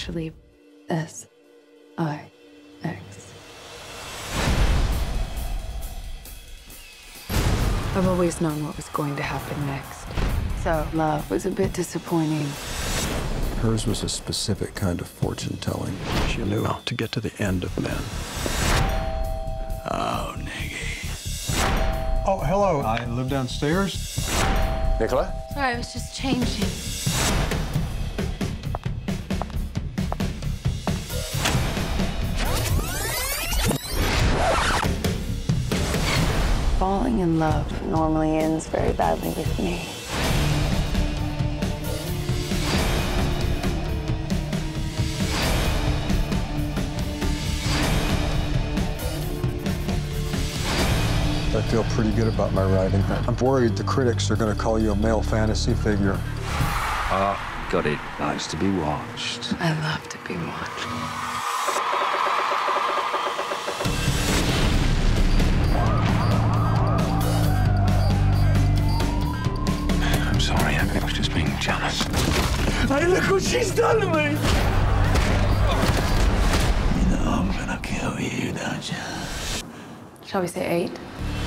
actually SIX. I've always known what was going to happen next. So love was a bit disappointing. Hers was a specific kind of fortune-telling. She knew how to get to the end of men. Oh, Niggy. Oh, hello. I live downstairs. Nicola? Sorry, I was just changing. Falling in love normally ends very badly with me. I feel pretty good about my writing. I'm worried the critics are going to call you a male fantasy figure. Got it. Likes to be watched. I love to be watched. I'm sorry, I was just being jealous. Hey, look what she's done to me! You know I'm gonna kill you, don't you? Shall we say 8?